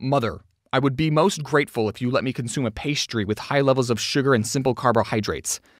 Mother, I would be most grateful if you let me consume a pastry with high levels of sugar and simple carbohydrates.